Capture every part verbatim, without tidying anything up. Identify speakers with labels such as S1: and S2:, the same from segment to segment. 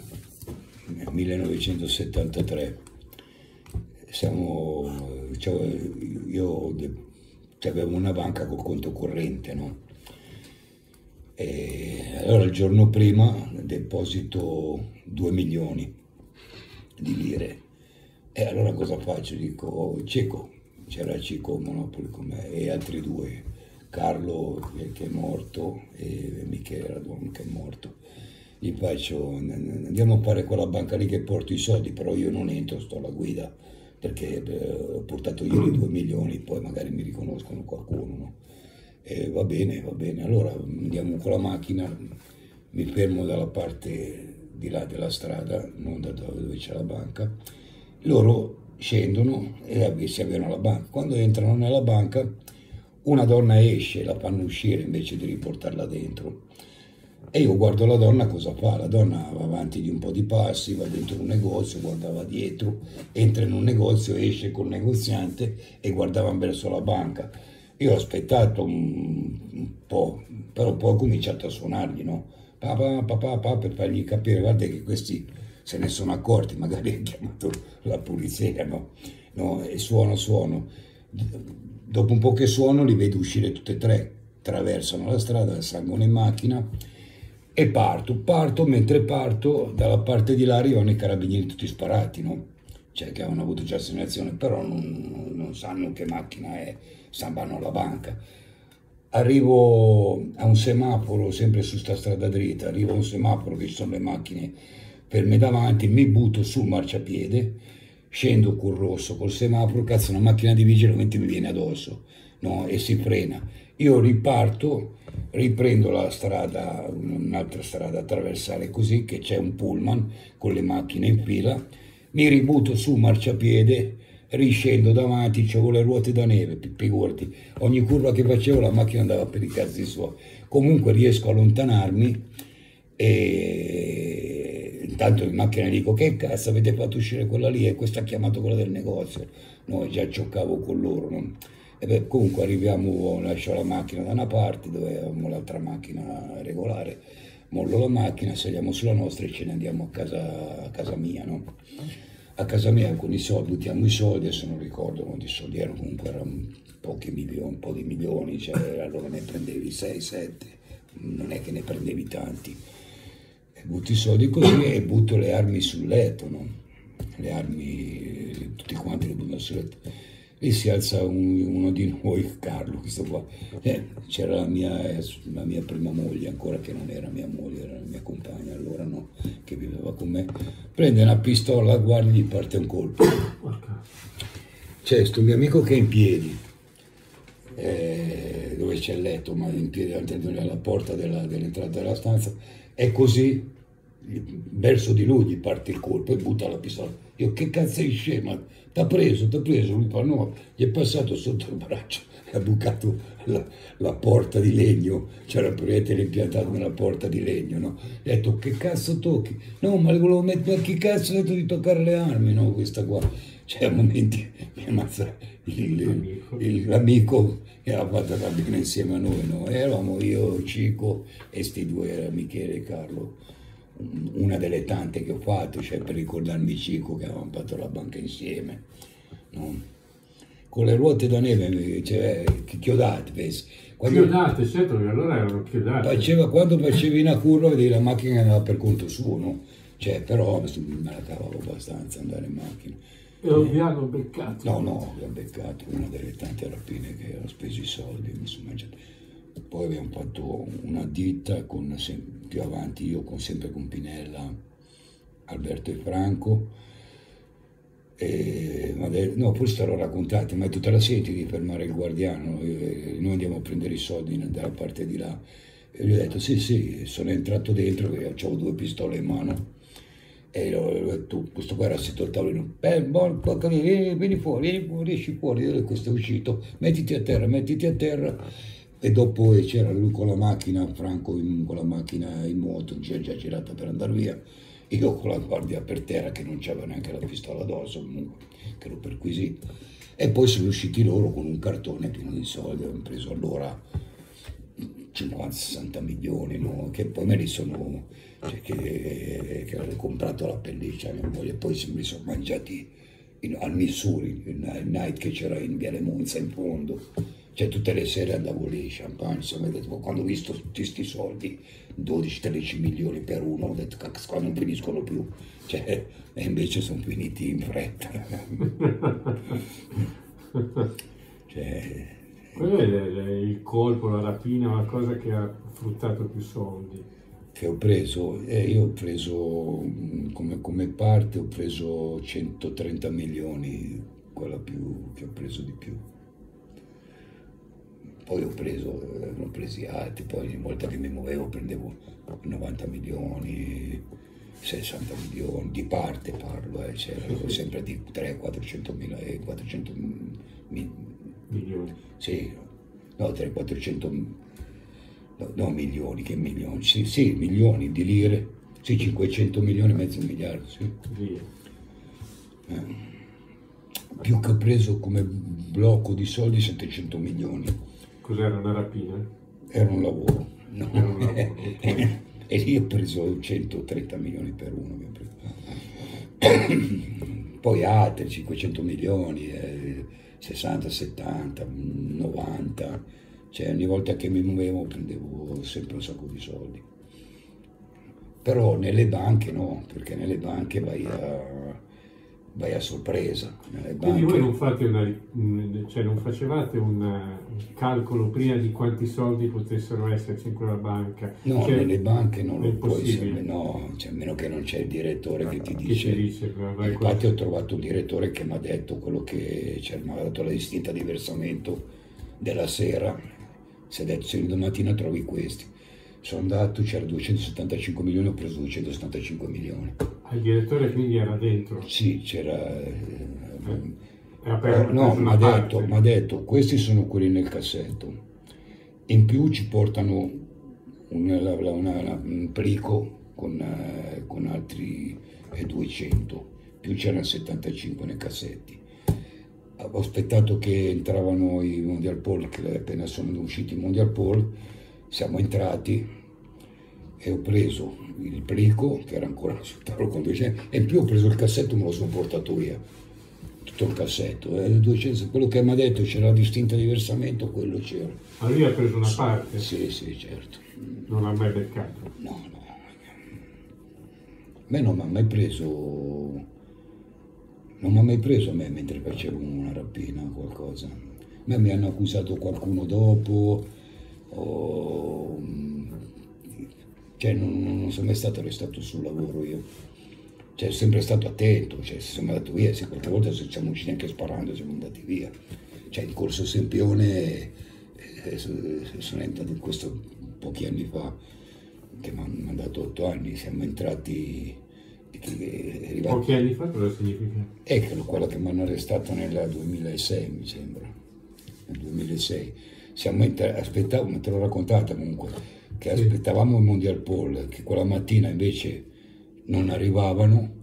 S1: millenovecentosettantatré. Siamo, cioè, io avevo una banca col conto corrente, no? E allora il giorno prima deposito due milioni di lire. E allora cosa faccio? Dico, oh, Cico, c'era Cico Monopoli con me e altri due, Carlo che è morto e Michele Radon che è morto. Gli faccio, andiamo a fare quella banca lì che porto i soldi, però io non entro, sto alla guida, perché eh, ho portato io i due milioni, poi magari mi riconoscono qualcuno, no? E va bene, va bene, allora andiamo con la macchina, mi fermo dalla parte di là della strada, non da dove c'è la banca. Loro scendono e si avviano alla banca. Quando entrano nella banca, una donna esce, la fanno uscire invece di riportarla dentro. E io guardo la donna cosa fa. La donna va avanti di un po' di passi, va dentro un negozio, guardava dietro, entra in un negozio, esce col negoziante e guardava verso la banca. Io ho aspettato un, un po', però poi ho cominciato a suonargli, no? Papà, papà, papà, per fargli capire, guarda che questi se ne sono accorti, magari ha chiamato la polizia, no? No, e suono, suono. Dopo un po' che suono li vedo uscire tutte e tre, attraversano la strada, salgono in macchina e parto. Parto, mentre parto, dalla parte di là arrivano i carabinieri tutti sparati, no? Cioè che avevano avuto già segnalazione, però non, non sanno che macchina è, vanno alla banca. Arrivo a un semaforo, sempre su sta strada dritta, arrivo a un semaforo che ci sono le macchine ferme davanti, mi butto sul marciapiede, scendo col rosso, col semaforo, cazzo una macchina di vigilamento mi viene addosso, no? E si frena. Io riparto, riprendo la strada, un'altra strada a attraversare così, che c'è un pullman con le macchine in fila, mi ributto sul marciapiede, riscendo davanti, c'avevo le ruote da neve, figurati, ogni curva che facevo la macchina andava per i cazzi suoi. Comunque riesco a allontanarmi e intanto in macchina dico che cazzo avete fatto uscire quella lì e questa ha chiamato quella del negozio, no, già giocavo con loro, no? E beh, comunque arriviamo, lascio la macchina da una parte dove avevamo l'altra macchina regolare, mollo la macchina, saliamo sulla nostra e ce ne andiamo a casa, a casa mia, no? A casa mia con i soldi, buttiamo i soldi, adesso non ricordo quanti soldi erano, comunque erano pochi milioni, un po' di milioni, cioè allora ne prendevi sei, sette, non è che ne prendevi tanti. E butto i soldi così e butto le armi sul letto, no? Le armi, tutti quanti le butto sul letto. Lì si alza un, uno di noi, Carlo, questo qua, eh, c'era la mia, la mia prima moglie, ancora che non era mia moglie, era la mia compagna allora, no? Che viveva con me, prende una pistola, guarda, gli parte un colpo. C'è questo mio amico che è in piedi, eh, dove c'è il letto, ma in piedi alla porta della, dell'entrata della stanza, e così verso di lui gli parte il colpo e butta la pistola. Io, che cazzo sei scema? T'ha preso, t'ha preso. Lui fa no, gli è passato sotto il braccio e ha bucato la, la porta di legno, c'era il proiettile impiantato nella porta di legno, no? Gli ha detto che cazzo tocchi? No, ma le volevo mettere, ma che cazzo ha detto di toccare le armi, no? Questa qua. Cioè a momenti mi ammazza l'amico che aveva fatto la bene insieme a noi, no? Eravamo io, Cico e sti due, era Michele e Carlo. Una delle tante che ho fatto, cioè per ricordarmi Cico che avevamo fatto la banca insieme, no? Con le ruote da neve, cioè, chiodate, vedi? Quando
S2: chiodate, certo, che allora erano chiodate.
S1: Faceva, quando facevi una curva, vedevi la macchina che andava per conto suo, no? Cioè, però me la cavavo abbastanza andare in macchina.
S2: E non vi hanno beccato?
S1: No, no, vi ho beccato, una delle tante rapine che ho speso i soldi, mi sono mangiato. Poi abbiamo fatto una ditta con, più avanti io con, sempre con Pinella, Alberto e Franco, e, no, poi starò raccontando, ma tu te la senti di fermare il guardiano, e noi andiamo a prendere i soldi dalla parte di là, e gli ho detto sì sì, sono entrato dentro, avevo due pistole in mano, e ho detto, questo qua era sotto il tavolino, eh, bon, vieni, vieni fuori, vieni fuori, esci fuori, e questo è uscito, mettiti a terra, mettiti a terra. E dopo c'era lui con la macchina, Franco in, con la macchina in moto, già, già girata per andare via, io con la guardia per terra che non c'aveva neanche la pistola addosso, comunque, che ero perquisito. E poi sono usciti loro con un cartone pieno di soldi, avevano preso allora cinquanta sessanta milioni, no? Che poi me li sono, cioè che, che avevo comprato la pelliccia a mia moglie, poi si mi sono mangiati in, al Missouri, il night che c'era in Viale Monza in fondo, cioè tutte le sere andavo lì, champagne, insomma, ho detto, quando ho visto tutti questi soldi, dodici tredici milioni per uno, ho detto cazzo, qua non finiscono più, cioè, e invece sono finiti in fretta. Cioè,
S2: quello è il, il colpo, la rapina, la cosa che ha fruttato più soldi.
S1: Che ho preso, eh, io ho preso come, come parte, ho preso centotrenta milioni, quella più, che ho preso di più. Poi ho preso, eh, ho presi altri, poi ogni volta che mi muovevo prendevo novanta milioni, sessanta milioni, di parte parlo, eh, cioè, sì, sì. Sempre di trecento quattrocento mila e quattrocento mi,
S2: milioni.
S1: Sì, no, trecento quattrocento, no, no, milioni, che milioni, sì, sì, milioni di lire, sì, cinquecento milioni, mezzo miliardo, sì. Eh, più che ho preso come blocco di soldi settecento milioni.
S2: Cos'era, una rapina?
S1: Era un lavoro, no?
S2: Era un lavoro, okay.
S1: E lì ho preso centotrenta milioni per uno. Poi altri cinquecento milioni, eh, sessanta, settanta, novanta, cioè ogni volta che mi muovevo prendevo sempre un sacco di soldi. Però nelle banche no, perché nelle banche vai a, vai a sorpresa. Nelle
S2: Quindi
S1: banche...
S2: voi non fate una, cioè non facevate un, un calcolo prima di quanti soldi potessero esserci in quella banca?
S1: No,
S2: cioè,
S1: nelle banche non lo puoi,
S2: possibile.
S1: No, cioè, a meno che non c'è il direttore che ti
S2: Che
S1: dice.
S2: ti dice
S1: Infatti ho trovato un direttore che mi ha detto quello che cioè, mi ha dato la distinta di versamento della sera, si è detto se domattina trovi questi. Sono andato, c'era duecentosettantacinque milioni, ho preso duecentosettantacinque milioni.
S2: Ah, il direttore quindi era dentro?
S1: Sì, c'era... Eh,
S2: eh,
S1: no, mi ha detto, detto, questi sono quelli nel cassetto. In più ci portano una, una, una, un plico con, eh, con altri eh, duecento, più c'erano settantacinque nei cassetti. Ho aspettato che entravano i Mondial Pole, che appena sono usciti i Mondial Pole, siamo entrati e ho preso il plico, che era ancora sul tavolo con duecento, e in più ho preso il cassetto e me lo sono portato via. Tutto il cassetto, eh, duecento, quello che mi ha detto c'era la distinta di versamento, quello c'era.
S2: Ma lui ha preso una parte?
S1: Sì, sì, certo.
S2: Non l'ha mai beccato?
S1: No, no. A me non mi ha mai preso, non mi ha mai preso a me mentre facevo una rapina o qualcosa. A me mi hanno accusato qualcuno dopo, o... cioè non, non sono mai stato arrestato sul lavoro io. Cioè, sono sempre stato attento, cioè, se siamo andati via, se qualche volta se siamo usciti anche sparando, siamo andati via. Cioè, in Corso Sempione, eh, sono entrato in questo pochi anni fa, che mi hanno mandato otto anni, siamo entrati...
S2: Che arrivati, pochi anni fa cosa significa?
S1: Ecco, quello che mi hanno arrestato nel duemilasei, mi sembra, nel duemilasei. Siamo entrati, aspettavo, te l'ho raccontata comunque, che sì. Aspettavamo il Mondial Pole, che quella mattina invece non arrivavano,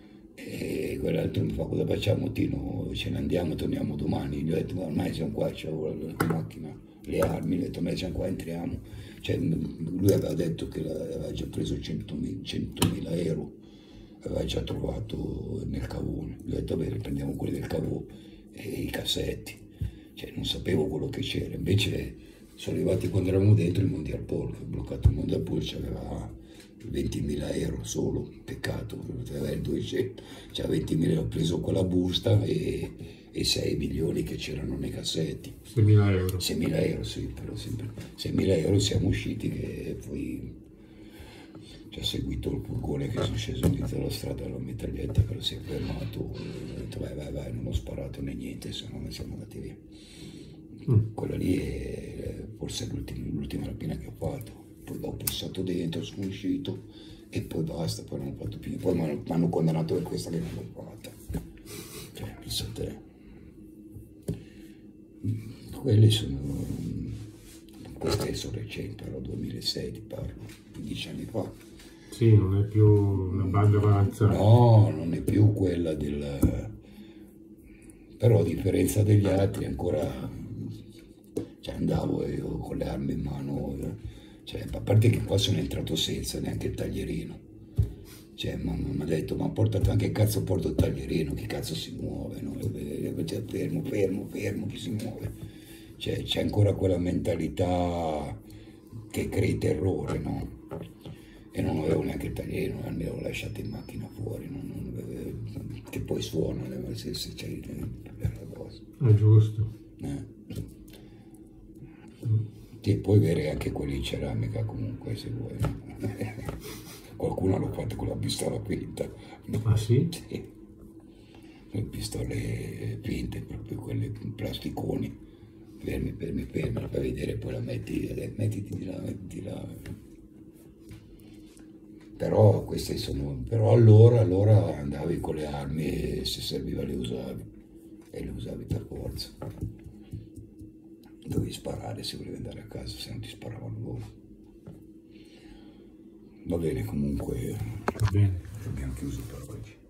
S1: e quell'altro mi fa cosa facciamo Tino, ce ne andiamo, torniamo domani. Gli ho detto ma ormai siamo qua, c'è la macchina, le armi, gli ho detto ma siamo qua, entriamo. Cioè, lui aveva detto che aveva già preso centomila euro, aveva già trovato nel cavone. Gli ho detto bene, prendiamo quelli del cavo e i cassetti, cioè non sapevo quello che c'era. Invece sono arrivati quando eravamo dentro il Mondial Pole, che ho bloccato il Mondial Pole, c'aveva ventimila euro solo, peccato, aveva il duecento, cioè ventimila, ho preso quella busta e, e sei milioni che c'erano nei cassetti.
S2: seimila euro.
S1: seimila euro, sì, però sempre seimila euro siamo usciti e poi ci ha seguito il furgone che sono sceso in mezzo alla strada alla mitraglietta, però si è fermato, ho detto vai vai vai, non ho sparato né niente, se no ne siamo andati via. Mm. Quella lì è forse l'ultima rapina che ho fatto. Poi l'ho passato dentro, sono uscito e poi basta, poi non ho fatto più. Poi mi hanno condannato per questa che non l'ho fatta. Cioè, pensa a te. Quelli sono... Queste sono recenti, però duemilasei ti parlo, quindici anni fa.
S2: Sì, non è più una banda avanzata.
S1: No, non è più quella del... Però a differenza degli altri ancora... Cioè andavo io con le armi in mano... Cioè, a parte che qua sono entrato senza neanche il taglierino. Cioè, mi ha detto, ma portato anche il cazzo, porto il taglierino, chi cazzo si muove, no? Cioè, fermo, fermo, fermo, chi si muove. Cioè, c'è ancora quella mentalità che crea terrore, no? E non avevo neanche il taglierino, me l'ho lasciato in macchina fuori, non, non, che poi suona, se, se c'è la cosa.
S2: È giusto.
S1: Eh. E puoi avere anche quelli in ceramica comunque, se vuoi. Qualcuno l'ha fatto con la pistola finta.
S2: Ah sì?
S1: Sì. Le pistole finte, proprio quelle plasticoni. Fermi, fermi, fermi, la fai vedere, poi la metti, mettiti di là, mettiti là. Però queste sono. Però allora, allora andavi con le armi e se serviva le usavi. E le usavi per forza. Dovevi sparare se volevi andare a casa, se non ti sparavano loro. Va bene, comunque.
S2: Va bene.
S1: Abbiamo chiuso per oggi.